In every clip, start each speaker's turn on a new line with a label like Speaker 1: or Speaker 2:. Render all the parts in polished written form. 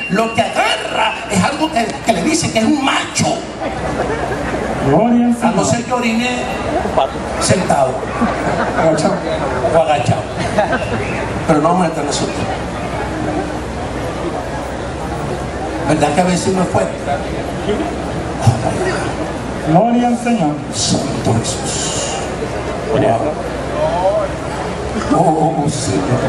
Speaker 1: lo que agarra es algo que le dice que es un macho.
Speaker 2: Gloria al
Speaker 1: A no
Speaker 2: Señor.
Speaker 1: ser que orine sentado
Speaker 2: Agachado.
Speaker 1: o agachado. Pero no vamos a entrar en eso. ¿Verdad que a veces uno es fuerte?
Speaker 2: Gloria al Señor.
Speaker 1: Santo Jesús. Oh, Señor.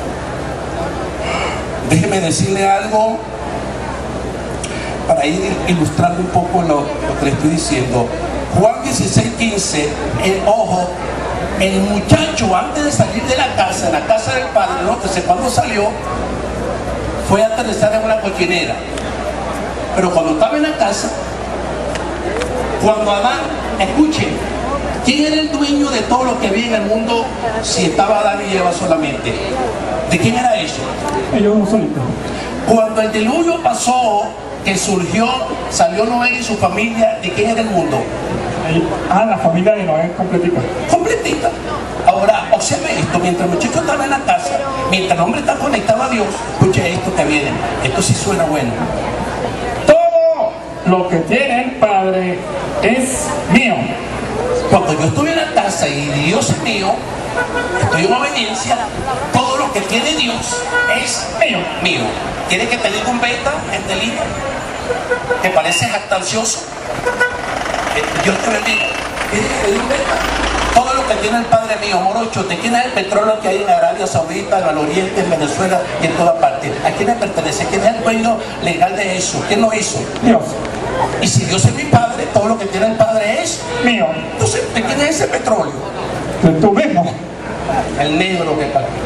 Speaker 1: Déjeme decirle algo para ir ilustrando un poco lo que le estoy diciendo. Juan 16:15, ojo, el muchacho antes de salir de la casa del padre, nótese cuando salió, fue a aterrizar en una cochinera. Pero cuando estaba en la casa, cuando Adán, escuchen, ¿quién era el dueño de todo lo que había en el mundo si estaba Adán y Eva solamente? ¿De quién era eso?
Speaker 2: Ellos uno solito.
Speaker 1: Cuando el diluvio pasó, que surgió, salió Noé y su familia, ¿de quién era el mundo?
Speaker 2: La familia de Noé completica.
Speaker 1: Completita. Ahora, observe esto, mientras el muchacho estaba en la casa, mientras el hombre está conectado a Dios, escuche esto que viene, esto sí suena bueno.
Speaker 2: Todo lo que tiene el Padre es mío.
Speaker 1: Cuando yo estoy en la casa y Dios es mío, estoy en obediencia, todo lo que tiene Dios es
Speaker 2: Mío.
Speaker 1: mío. ¿Quiere que te diga un beta en delito? ¿Te parece jactancioso? Dios te bendiga. ¿Quieres que te diga un beta? Todo lo que tiene el Padre mío, morocho, ¿de quién es el petróleo que hay en Arabia Saudita, en el Oriente, en Venezuela y en toda parte? ¿A quién le pertenece? ¿Quién es el dueño legal de eso? ¿Quién lo hizo?
Speaker 2: Dios.
Speaker 1: Y si Dios es mi Padre, todo lo que tiene el Padre es
Speaker 2: Mío.
Speaker 1: entonces, ¿de quién es ese petróleo?
Speaker 2: De tú mismo.
Speaker 1: El negro que está aquí.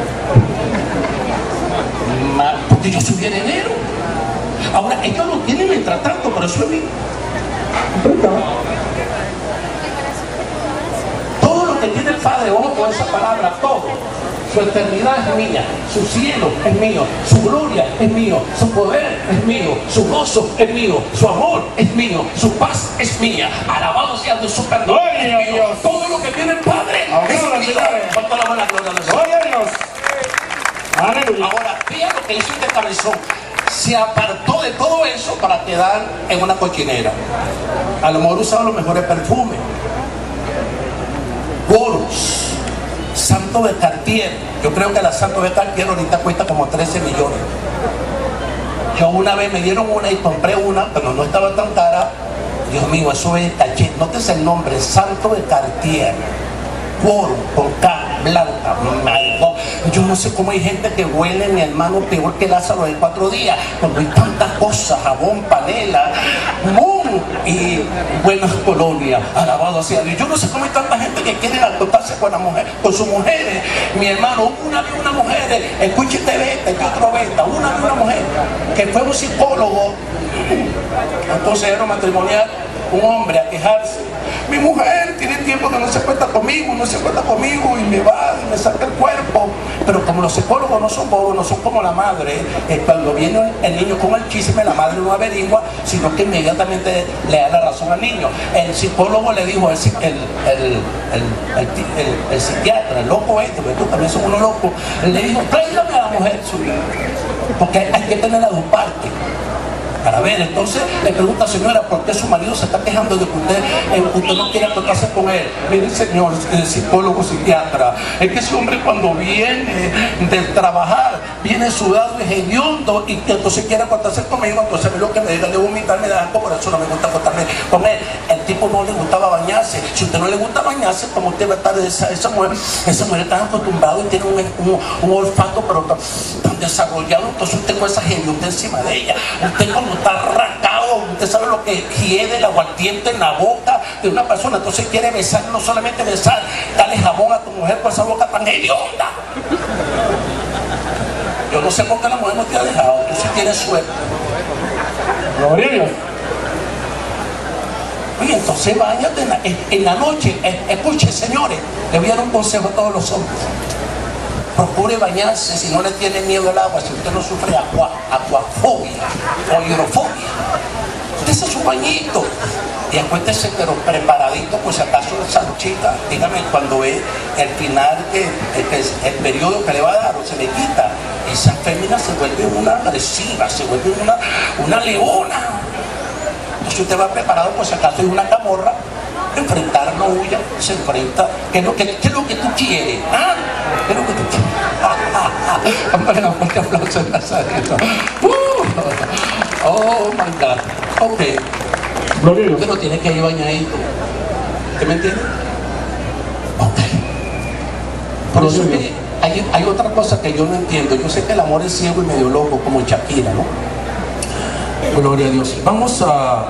Speaker 1: Porque yo soy heredero. Ahora, ellos lo tienen mientras tanto, pero eso es mío. Todo lo que tiene el Padre, ojo con esa palabra, todo. Su eternidad es mía, su cielo es mío, su gloria es mío, su poder es mío, su gozo es mío, su amor es mío, su paz es mía. Alabado sea Dios, su perdón
Speaker 2: Gloria a
Speaker 1: es mío.
Speaker 2: Dios.
Speaker 1: Todo lo que tiene el Padre
Speaker 2: Amén,
Speaker 1: es mío.
Speaker 2: señores.
Speaker 1: Con toda la buena gloria de Dios.
Speaker 2: Gloria a Dios. Aleluya.
Speaker 1: Ahora, vean lo que hizo este cabezón. Se apartó de todo eso para quedar en una cochinera. A lo mejor usaba los mejores perfumes. Boros. Santo de Cartier. Yo creo que la Santo de Cartier ahorita cuesta como 13 millones. Yo una vez me dieron una y compré una, pero no estaba tan cara. Dios mío, eso es taché. Nótese el nombre, Santo de Cartier. Oro, con K, blanca. My God. Yo no sé cómo hay gente que huele, mi hermano, peor que Lázaro de 4 días, cuando hay tantas cosas, jabón, panela, y buenas colonias. Alabado sea Dios. Yo no sé cómo hay tanta gente que quiere acotarse con la mujer, con sus mujeres. Mi hermano, una vez una mujer, escúchate beta, y otro beta, una vez una mujer que fue un psicólogo, un consejero matrimonial, un hombre a quejarse. Mi mujer tiene tiempo que no se cuenta conmigo, y me va y me saca el cuerpo. Pero como los psicólogos no son bobos, no son como la madre, cuando viene el niño con el chisme, la madre no averigua, sino que inmediatamente le da la razón al niño. El psicólogo le dijo, el psiquiatra, el loco este, porque tú también son unos locos, le dijo, tráigame a la mujer suya, porque hay que tener las dos partes. Para ver, entonces le pregunta, señora, ¿por qué su marido se está quejando de que usted no quiere acotarse con él? Mire, señor psicólogo, psiquiatra, es que ese hombre cuando viene de trabajar, viene sudado y hediondo y que entonces quiere acotarse conmigo, entonces a mí lo que me diga de vomitar me da asco, por eso no me gusta acotarme con él. El tipo no le gustaba bañarse. Si a usted no le gusta bañarse, como usted va a estar esa mujer está acostumbrada y tiene un olfato pero tan desarrollado, entonces usted con esa hedionda encima de ella. Usted cuando está arrancado, usted sabe lo que hiede el aguardiente en la boca de una persona, entonces quiere besar, no solamente besar, dale jabón a tu mujer con esa boca tan hedionda. Yo no sé por qué la mujer no te ha dejado, tú sí tienes suerte.
Speaker 2: Gloria a Dios.
Speaker 1: Oye, entonces váyate en la noche, escuche, señores, le voy a dar un consejo a todos los hombres. Procure bañarse si no le tiene miedo al agua, si usted no sufre aquafobia o hidrofobia. Dese su bañito y acuéstese pero preparadito, pues si acaso esa chica, dígame cuando ve el final, el periodo que le va a dar o se le quita, esa fémina se vuelve una agresiva, se vuelve una leona. Entonces usted va preparado por si acaso es una camorra, enfrentar no huya, se enfrenta. ¿Qué es lo que tú quieres? ¿Ah? ¿Qué es lo que tú quieres? Hombre, no, fuerte aplauso en Nazareno. Oh my God. Ok. Pero tiene que ir bañadito. ¿Usted me entiende? Ok. Por eso que hay otra cosa que yo no entiendo. Yo sé que el amor es ciego y medio loco, como Shakira, ¿no? Gloria a Dios. Vamos a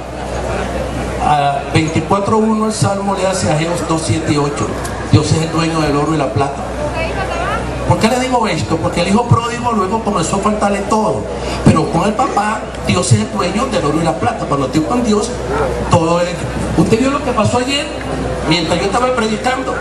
Speaker 1: 24:1 el Salmo le hace a Ageo 2:7 y 8. Dios es el dueño del oro y la plata. ¿Por qué le digo esto? Porque el hijo pródigo luego comenzó a faltarle todo. Pero con el papá, Dios es el dueño del oro y la plata. Cuando estoy con Dios, todo es... ¿Usted vio lo que pasó ayer? Mientras yo estaba predicando.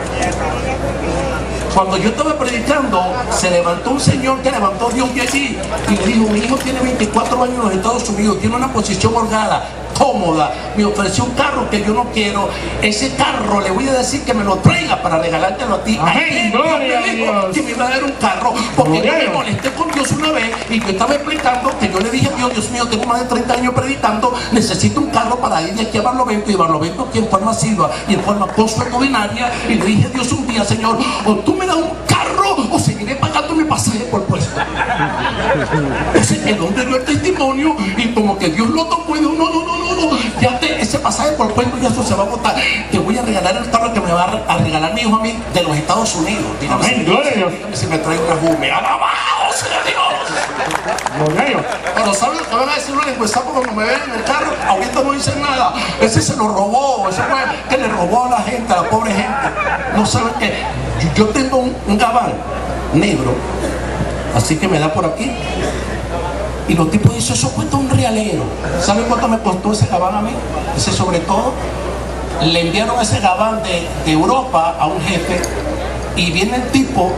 Speaker 1: Cuando yo estaba predicando, se levantó un señor que levantó Dios de allí y le dijo: mi hijo tiene 24 años en los Estados Unidos, tiene una posición holgada, cómoda, me ofreció un carro que yo no quiero. Ese carro le voy a decir que me lo traiga para regalártelo a ti.
Speaker 2: Amén, gloria a Dios.
Speaker 1: Que me iba a dar un carro, porque yo me molesté con Dios una vez y yo estaba explicando que yo le dije a Dios: Dios mío, tengo más de 30 años predicando, necesito un carro para ir de aquí a Barlovento, y Barlovento aquí en forma silva y en forma consuetudinaria. Y le dije a Dios un día: Señor, o tú me das un carro o seguiré pagando mi pasaje por puesto. Entonces el hombre dio el testimonio y como que Dios lo tocó y dijo: no, ya ese pasaje por puesto ya eso se va a botar. Te voy a regalar el carro que me va a regalar mi hijo a mí de los Estados Unidos. Dígame,
Speaker 2: amén, gloria a Dios.
Speaker 1: Dígame si me trae un rejume. ¡Alabado sea Dios!
Speaker 2: Gloria a Dios.
Speaker 1: Pero ¿saben lo que van a decir los lingüesapos cuando me ven en el carro? Ahorita no dicen nada. Ese se lo robó, ese fue que le robó a la gente, a la pobre gente. No saben que yo tengo un gabán negro, así que me da por aquí. Y los tipos dicen: eso cuesta un realero. ¿Saben cuánto me costó ese gabán a mí? Ese sobre todo. Le enviaron ese gabán de Europa a un jefe, y viene el tipo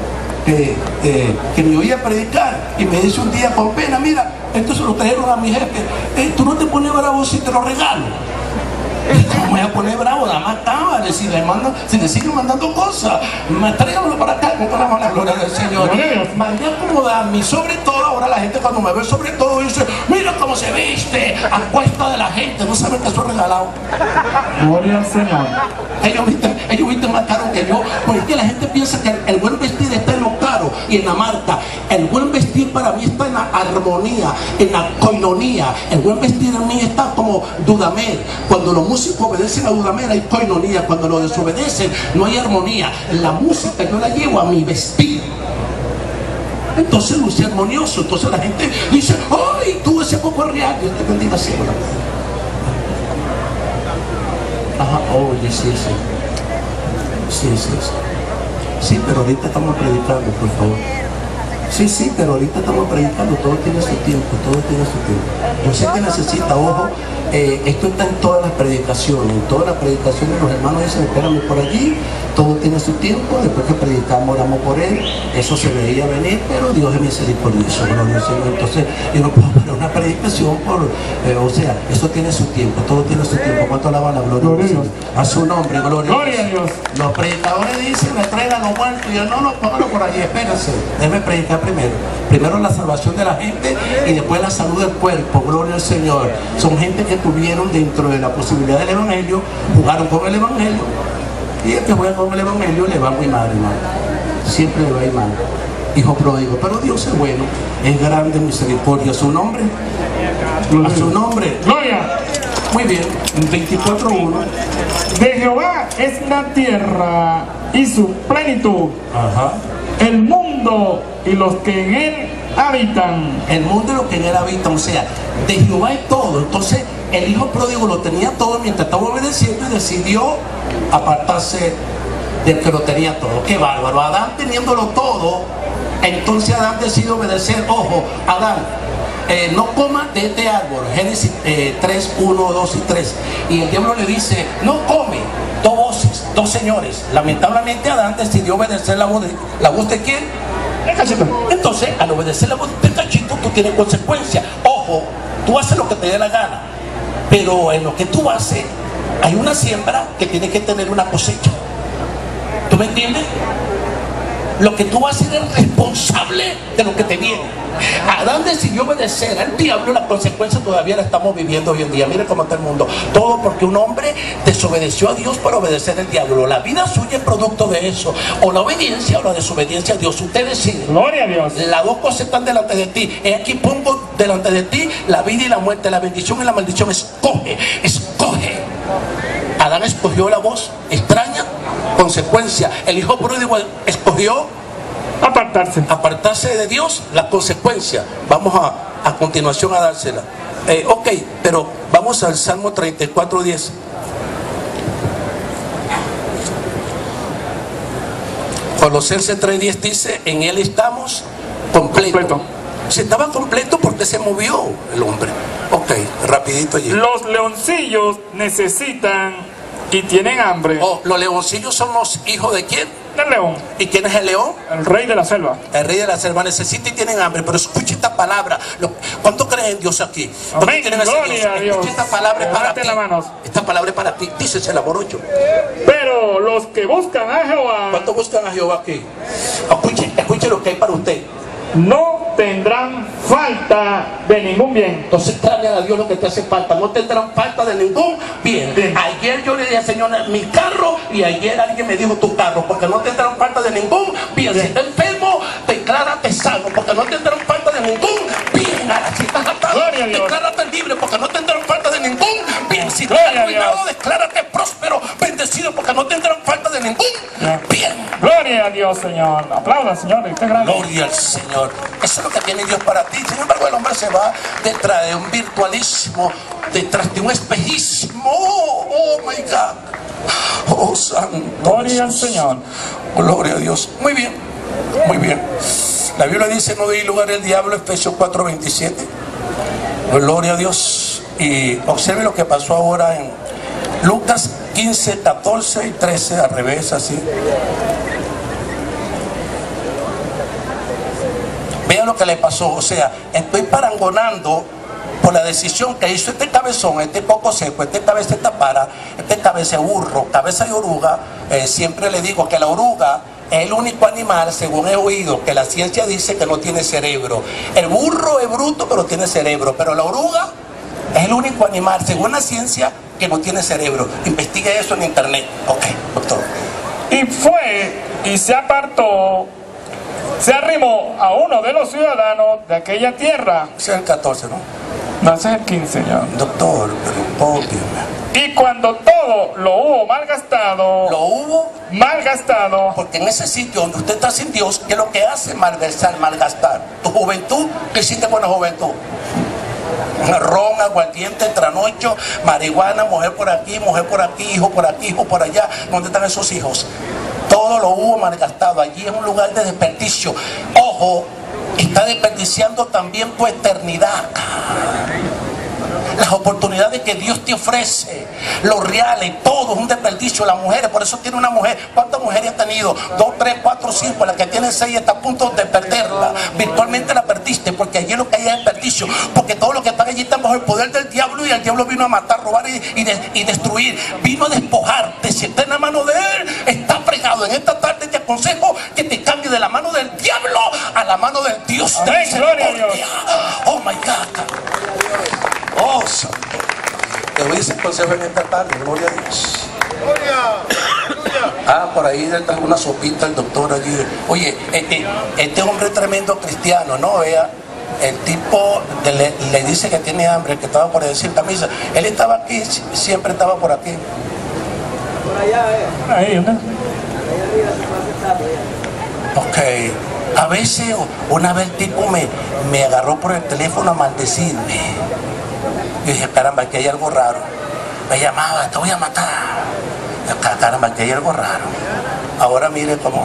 Speaker 1: que me oía predicar y me dice un día con pena: mira, esto se lo trajeron a mi jefe. Tú no te pones bravo si te lo regalo. ¿Cómo me voy a poner bravo? Nada más estaba, si le siguen mandando cosas, tráigamelo para acá, con toda la gloria del Señor. Mandé a acomodarme, y sobre todo ahora la gente cuando me ve sobre todo dice: mira cómo se viste, a cuesta de la gente. No saben que eso es regalado.
Speaker 2: Gloria al Señor.
Speaker 1: Ellos visten más caro que yo, porque la gente piensa que el buen vestir está en lo caro y en la marca. El buen vestir para mí está en la armonía, en la coinonía. El buen vestir en mí está como Dudamel. Cuando los músicos obedecen a Dudamel hay coinonía, cuando lo desobedecen no hay armonía. La música yo la llevo a mi vestir, entonces luce armonioso. Entonces la gente dice: ¡ay, tú ese poco es real! Dios te bendiga siempre. Ajá, oye, sí. Sí, pero ahorita estamos predicando, por favor. Sí, pero ahorita estamos predicando, todo tiene su tiempo, todo tiene su tiempo. Yo sé que necesita, ojo, esto está en todas las predicaciones, los hermanos dicen: espérame por allí, todo tiene su tiempo. Después que predicamos, oramos por él, eso se veía venir, pero Dios es misericordioso, gloria al Señor. Entonces yo no puedo parar una predicación o sea, eso tiene su tiempo, todo tiene su tiempo. ¿Cuánto alaban la gloria a Dios? A su nombre, gloria a Dios. Los predicadores dicen: me traigan los muertos, y yo: no, póngalo por allí, espérense, déjeme predicar primero la salvación de la gente y después la salud del cuerpo. Gloria al Señor. Son gente que tuvieron dentro de la posibilidad del evangelio, jugaron con el evangelio, y el que juega con el evangelio le va muy mal, hermano. Siempre le va a ir mal. Hijo pródigo. Pero Dios es bueno, es grande en misericordia. ¿A su nombre? A su nombre.
Speaker 2: Gloria.
Speaker 1: Muy bien. 24:1.
Speaker 2: De Jehová es la tierra y su plenitud.
Speaker 1: Ajá.
Speaker 2: El mundo y los que en él habitan.
Speaker 1: El mundo y los que en él habitan. O sea, de Jehová es todo. Entonces el hijo pródigo lo tenía todo mientras estaba obedeciendo, y decidió apartarse del que lo tenía todo. Qué bárbaro. Adán teniéndolo todo, entonces Adán decide obedecer. Ojo, Adán, no coma de este árbol. Génesis 3, 1, 2 y 3. Y el diablo le dice: no come. Dos voces, dos señores. Lamentablemente Adán decidió obedecer la voz de ¿quién? El cachito. Entonces, al obedecer la voz del cachito, tú tienes consecuencias. Ojo, tú haces lo que te dé la gana, pero en lo que tú haces hay una siembra que tiene que tener una cosecha. ¿Tú me entiendes? Lo que tú vas a ser es responsable de lo que te viene. Adán decidió obedecer al diablo, la consecuencia todavía la estamos viviendo hoy en día. Mire cómo está el mundo. Todo porque un hombre desobedeció a Dios por obedecer al diablo. La vida suya es producto de eso. O la obediencia o la desobediencia a Dios. Usted decide.
Speaker 2: Gloria a Dios.
Speaker 1: Las dos cosas están delante de ti. Aquí pongo delante de ti la vida y la muerte, la bendición y la maldición. Escoge, escoge. Adán escogió la voz extraña, consecuencia. El hijo pródigo escogió apartarse de Dios, la consecuencia. Vamos a continuación a dársela. Ok, pero vamos al Salmo 34:10. Colosenses 3:10 dice: en él estamos completo. Si estaba completo, ¿por qué se movió el hombre? Ok, rapidito allí.
Speaker 2: Los leoncillos necesitan y tienen hambre.
Speaker 1: Oh, los leoncillos son los hijos de quién?
Speaker 2: El león.
Speaker 1: ¿Y quién es el león?
Speaker 2: El rey de la selva.
Speaker 1: El rey de la selva necesita y tienen hambre. Pero escuche esta palabra. ¿Cuánto creen en Dios aquí?
Speaker 2: Amén. Gloria a Dios.
Speaker 1: Escuche esta palabra para ti.
Speaker 2: Manos.
Speaker 1: Esta palabra es para ti. Dícese la por 8.
Speaker 2: Pero los que buscan a Jehová.
Speaker 1: ¿Cuánto buscan a Jehová aquí? Escuche lo que hay para usted.
Speaker 2: No tendrán falta de ningún bien.
Speaker 1: Entonces clame a Dios lo que te hace falta. No tendrán falta de ningún bien. Ayer yo le dije al Señor mi carro, y ayer alguien me dijo tu carro, porque no tendrán falta de ningún bien. Si estás enfermo, declárate sano, porque no tendrán falta de ningún bien. Ahora, si estás atado, declárate libre, porque no tendrán falta de ningún bien. Si estás arruinado, declárate próspero, bendecido, porque no tendrán falta de ningún bien.
Speaker 2: Gloria a Dios, Señor. Aplauda, Señor.
Speaker 1: Gloria al Señor. Eso es lo que tiene Dios para ti. Sin embargo, el hombre se va detrás de un virtualismo, detrás de un espejismo. Oh my God. Oh, santo.
Speaker 2: Gloria al Señor.
Speaker 1: Gloria a Dios. Muy bien, muy bien. La Biblia dice: no deis lugar al diablo, Efesios 4:27. Gloria a Dios. Y observe lo que pasó ahora en Lucas 15, 14 y 13, al revés, así. Vean lo que le pasó. O sea, estoy parangonando por la decisión que hizo este cabezón, este coco seco, este cabeza de para, este cabeza de burro, cabeza de oruga. Siempre le digo que la oruga es el único animal, según he oído, que la ciencia dice que no tiene cerebro. El burro es bruto, pero tiene cerebro. Pero la oruga es el único animal, según la ciencia, que no tiene cerebro. Investigue eso en internet. Ok, doctor.
Speaker 2: Y fue y se apartó, se arrimó a uno de los ciudadanos de aquella tierra.
Speaker 1: Ese es el 14, ¿no?
Speaker 2: No, ese es el 15, señor.
Speaker 1: Doctor, pero obvio.
Speaker 2: Y cuando todo lo hubo malgastado.
Speaker 1: Lo hubo
Speaker 2: malgastado.
Speaker 1: Porque en ese sitio donde usted está sin Dios, ¿qué es lo que hace? Malgastar. Tu juventud, ¿qué hiciste con la juventud? Ron, aguardiente, tranocho, marihuana, mujer por aquí, hijo por allá. ¿Dónde están esos hijos? Todo lo hubo malgastado. Allí es un lugar de desperdicio. Ojo, está desperdiciando también tu eternidad. Las oportunidades que Dios te ofrece, los reales, todo es un desperdicio. Las mujeres, por eso tiene una mujer. ¿Cuántas mujeres ha tenido? 2, 3, 4, 5. La que tiene 6 está a punto de perderla. Virtualmente la perdiste, porque allí lo que hay es desperdicio. Porque todo lo que está allí está bajo el poder del diablo, y el diablo vino a matar, robar y destruir. Vino a despojarte. Si está en la mano de él, está fregado. En esta tarde te aconsejo que te cambie de la mano del diablo a la mano del Dios de misericordia. Oh my God. Oh, santo. Te voy a decir consejo en esta tarde. Gloria a Dios. Por ahí detrás una sopita el doctor allí. Oye, este hombre es tremendo cristiano, ¿no? Vea, el tipo le dice que tiene hambre, que estaba por decir camisa. Él estaba aquí, siempre estaba por aquí.
Speaker 3: Por allá,
Speaker 2: ahí, ¿no?
Speaker 1: Ok. A veces, una vez el tipo me agarró por el teléfono a maldecirme. Yo dije, caramba, aquí hay algo raro. Me llamaba, te voy a matar. Caramba, aquí hay algo raro. Ahora mire cómo.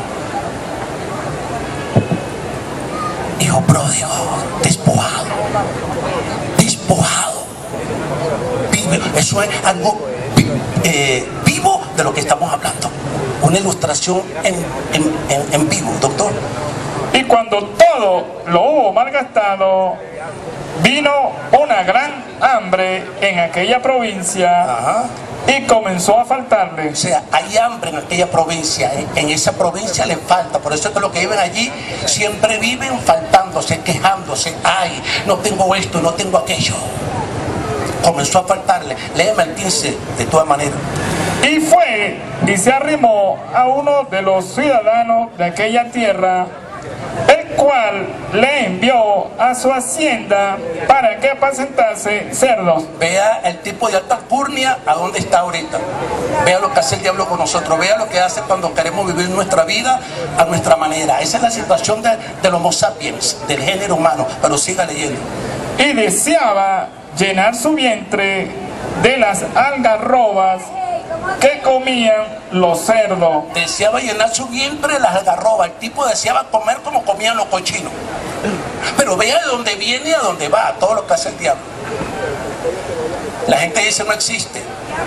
Speaker 1: Hijo pródigo, despojado. Despojado. Eso es algo vivo de lo que estamos hablando. Una ilustración en vivo, doctor.
Speaker 2: Y cuando todo lo hubo malgastado, vino una gran hambre en aquella provincia.
Speaker 1: Ajá.
Speaker 2: y comenzó a faltarle.
Speaker 1: O sea, hay hambre en aquella provincia, en esa provincia le falta, por eso es que los que viven allí siempre viven faltándose, quejándose, ay, no tengo esto, no tengo aquello. Comenzó a faltarle, léeme el 15 de todas maneras.
Speaker 2: Y fue y se arrimó a uno de los ciudadanos de aquella tierra, el cual le envió a su hacienda para que apacentase cerdos.
Speaker 1: Vea el tipo de alta alcurnia a dónde está ahorita. Vea lo que hace el diablo con nosotros. Vea lo que hace cuando queremos vivir nuestra vida a nuestra manera. Esa es la situación del Homo sapiens, del género humano. Pero siga leyendo.
Speaker 2: Y deseaba llenar su vientre de las algarrobas que comían los cerdos.
Speaker 1: Deseaba llenar su vientre de las algarrobas. El tipo deseaba comer como comían los cochinos. Pero vea de dónde viene y a dónde va, todo lo que hace el diablo. La gente dice no existe.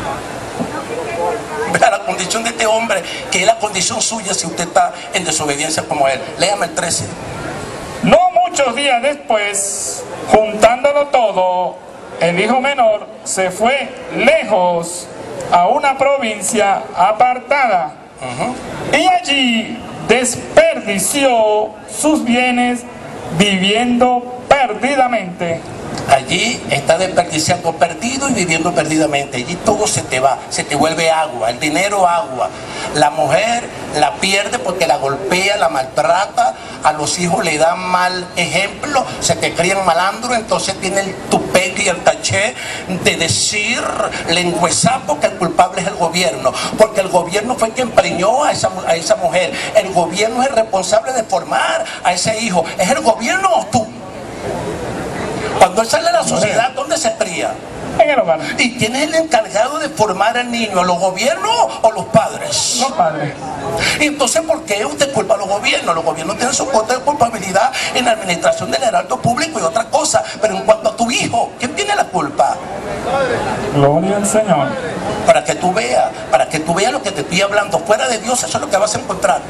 Speaker 1: Vea la condición de este hombre, que es la condición suya si usted está en desobediencia como él. Léame el 13.
Speaker 2: No muchos días después, juntándolo todo, el hijo menor se fue lejos a una provincia apartada y allí desperdició sus bienes viviendo perdidamente.
Speaker 1: Allí está desperdiciando, perdido y viviendo perdidamente. Allí todo se te va, se te vuelve agua, el dinero agua. La mujer la pierde porque la golpea, la maltrata, a los hijos le dan mal ejemplo, se te crían malandro, entonces tiene el tupé y el caché de decir lengüezapo que el culpable es el gobierno, porque el gobierno fue quien preñó a esa mujer. El gobierno es el responsable de formar a ese hijo. ¿Es el gobierno o tú? Cuando él sale a la sociedad, ¿dónde se cría?
Speaker 2: En el hogar.
Speaker 1: ¿Y quién es el encargado de formar al niño? ¿Los gobiernos o los padres?
Speaker 2: Los padres.
Speaker 1: Y entonces, ¿por qué usted culpa a los gobiernos? Los gobiernos tienen su cuota de culpabilidad en la administración del heraldo público y otras cosas. Pero en cuanto a tu hijo, ¿quién tiene la culpa?
Speaker 2: Gloria al Señor.
Speaker 1: Para que tú veas lo que te estoy hablando. Fuera de Dios, eso es lo que vas a encontrar.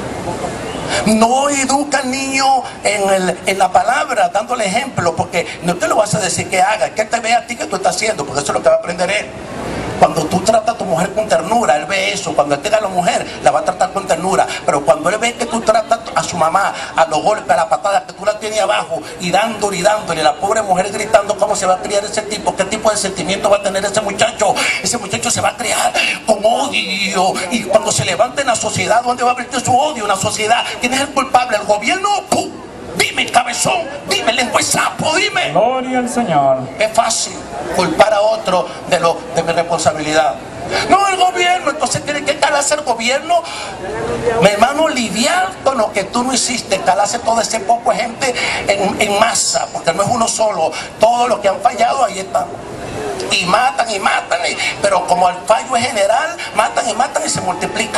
Speaker 1: No educa al niño en la palabra, dándole ejemplo, porque no te lo vas a decir que haga, que él te vea a ti que tú estás haciendo, porque eso es lo que va a aprender él. Cuando tú tratas a tu mujer con ternura, él ve eso. Cuando él tenga a la mujer, la va a tratar con ternura. Pero cuando él ve que tú tratas a su mamá, a los golpes, a la patada, que tú la tienes abajo, y dándole, la pobre mujer gritando, ¿cómo se va a criar ese tipo? ¿Qué tipo de sentimiento va a tener ese muchacho? Ese muchacho se va a criar con odio. Y cuando se levante en la sociedad, ¿dónde va a vertir su odio? En la sociedad. ¿Quién es el culpable? ¿El gobierno? ¡Pum! Dime, cabezón, dime, lengüezapo, dime.
Speaker 2: Gloria al Señor.
Speaker 1: Es fácil culpar a otro de mi responsabilidad. No, el gobierno, entonces tiene que calarse el gobierno. Mi hermano, lidiar con lo que tú no hiciste, calarse todo ese poco de gente en masa, porque no es uno solo. Todos los que han fallado ahí están. Y matan, pero como el fallo es general, matan y se multiplican.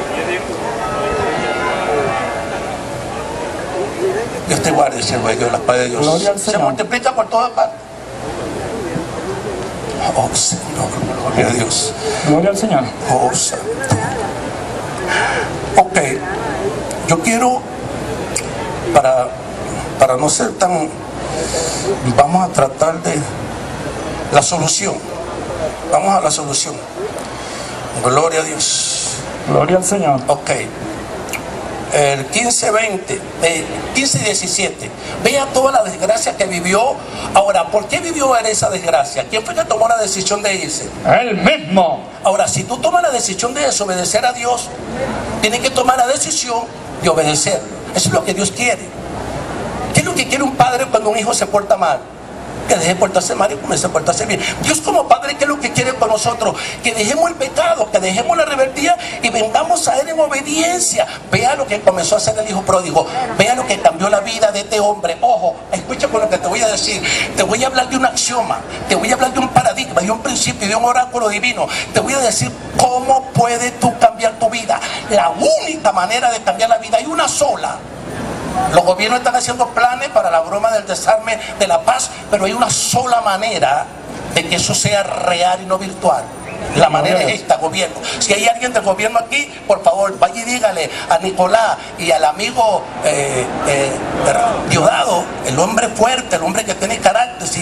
Speaker 1: Dios te guarde, siervo de Dios, la paz de Dios. Se multiplica por todas partes. Oh Señor, gloria a Dios.
Speaker 2: Gloria al Señor.
Speaker 1: Oh Santo. Ok, yo quiero, para no ser tan, vamos a tratar de la solución. Vamos a la solución. Gloria a Dios.
Speaker 2: Gloria al Señor.
Speaker 1: Ok. El 15-20, 15-17, vea toda la desgracia que vivió. Ahora, ¿por qué vivió en esa desgracia? ¿Quién fue que tomó la decisión de irse?
Speaker 2: Él mismo.
Speaker 1: Ahora, si tú tomas la decisión de desobedecer a Dios, tienes que tomar la decisión de obedecer. Eso es lo que Dios quiere. ¿Qué es lo que quiere un padre cuando un hijo se porta mal? Que deje de portarse mal y comience a portarse bien. Dios como Padre, ¿qué es lo que quiere con nosotros? Que dejemos el pecado, que dejemos la rebeldía y vengamos a Él en obediencia. Vea lo que comenzó a hacer el hijo pródigo. Vea lo que cambió la vida de este hombre. Ojo, escucha con lo que te voy a decir. Te voy a hablar de un axioma, te voy a hablar de un paradigma, de un principio, de un oráculo divino. Te voy a decir cómo puedes tú cambiar tu vida. La única manera de cambiar la vida, hay una sola. Los gobiernos están haciendo planes para la broma del desarme de la paz, pero hay una sola manera de que eso sea real y no virtual. La manera es esta, gobierno. Si hay alguien del gobierno aquí, por favor, vaya y dígale a Nicolás y al amigo Diosdado, el hombre fuerte, el hombre que tiene carácter. Si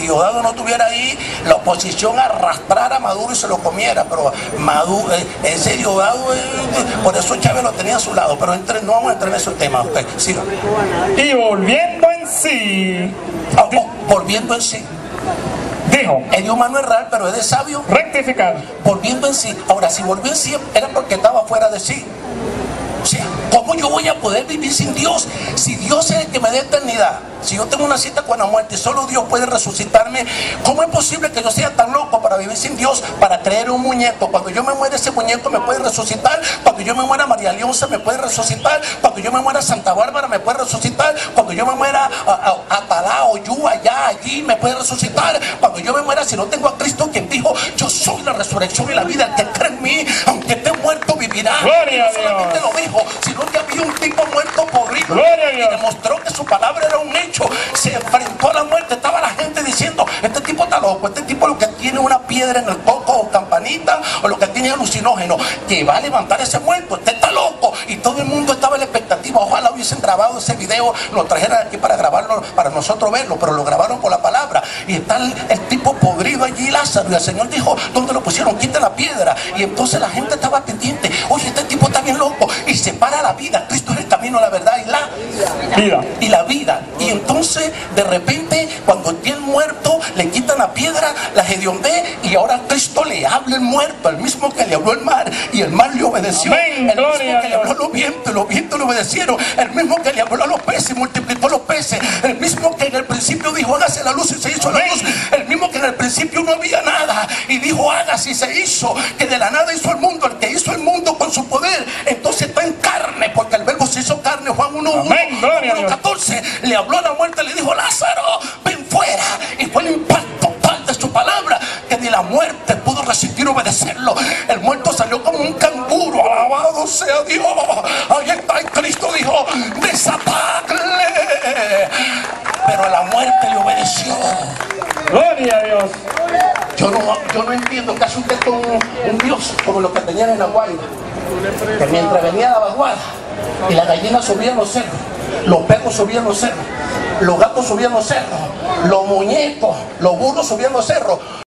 Speaker 1: Diosdado no estuviera ahí, la oposición arrastrara a Maduro y se lo comiera, pero Maduro, ese Diosdado, por eso Chávez lo tenía a su lado, pero no vamos a entrar en esos temas. Okay, siga.
Speaker 2: Y volviendo en sí,
Speaker 1: volviendo en sí.
Speaker 2: dijo,
Speaker 1: es de humano errar, pero es de sabio
Speaker 2: rectificar.
Speaker 1: Volviendo en sí. Ahora, si volvió en sí, era porque estaba fuera de sí. O sea, ¿cómo yo voy a poder vivir sin Dios? Si Dios es el que me da eternidad, si yo tengo una cita con la muerte y solo Dios puede resucitarme, ¿cómo es posible que yo sea tan loco para vivir sin Dios, para creer un muñeco? Cuando yo me muera, ese muñeco me puede resucitar. Cuando yo me muera, María Leonza me puede resucitar. Cuando yo me muera, Santa Bárbara me puede resucitar. Cuando yo me muera, Atalá o Yu, allá, allí, me puede resucitar. Cuando yo me muera, si no tengo a Cristo, quien dijo, yo soy la resurrección y la vida, el que cree en mí, aunque esté muerto, vivirá.
Speaker 2: Gloria
Speaker 1: y no solamente lo dijo, sino que había un tipo muerto podrido y demostró que su palabra era un hecho. Se enfrentó a la muerte. Estaba la gente diciendo, este tipo está loco, este tipo lo que tiene una piedra en el coco o campanita, o lo que tiene alucinógeno, que va a levantar ese muerto, este está loco. Y todo el mundo estaba en la expectativa. Ojalá hubiesen grabado ese video, lo trajeran aquí para grabarlo, para nosotros verlo, pero lo grabaron por la palabra. Y está el tipo podrido allí, Lázaro, y el Señor dijo, ¿dónde lo pusieron? Quita la piedra. Y entonces la gente estaba pendiente, oye, este tipo está bien loco, y se para la vida. Cristo es el camino, la verdad y la vida. Y entonces de repente, cuando tiene el muerto, le quitan la piedra, la hediondé, y ahora Cristo le habla al muerto, el mismo que le habló el mar, y el mar le obedeció.
Speaker 2: Amén,
Speaker 1: el mismo que le habló a los vientos, y los vientos le obedecieron. El mismo que le habló a los peces y multiplicó los peces. El mismo que en el principio dijo, hágase la luz, y se hizo la luz. El mismo que en el principio no había nada y dijo, hágase, y se hizo. Que de la nada hizo el mundo, el que hizo el mundo con su poder, entonces está en carne, porque el verbo se hizo carne. Juan 1:14 le habló a la muerte, le dijo, Lázaro, ven fuera. Y fue el impacto tal de su palabra que ni la muerte pudo resistir obedecerlo. El muerto salió como un canguro. Alabado sea Dios. Ahí está, y Cristo dijo, desatadle. Pero la muerte le obedeció.
Speaker 2: Gloria a Dios.
Speaker 1: Yo no entiendo que hace usted con un Dios como lo que tenían en la Guaira, que mientras venía la vaguada y las gallinas subían los cerros, los perros subían los cerros, los gatos subían los cerros, los muñecos, los burros subían los cerros,